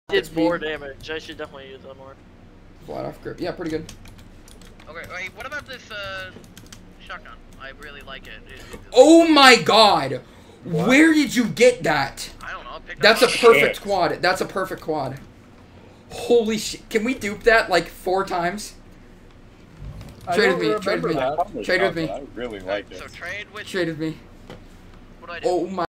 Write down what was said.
Did more damage. I should definitely use that more. Flat off grip. Yeah, pretty good. Okay, wait, what about this shotgun? I really like it. Oh my god! What? Where did you get that? I don't know. That's a perfect quad. That's a perfect quad. Holy shit. Can we dupe that like 4 times? Trade with me. Trade with me. Trade with me. I really like it. So trade with me. What do I do? Oh my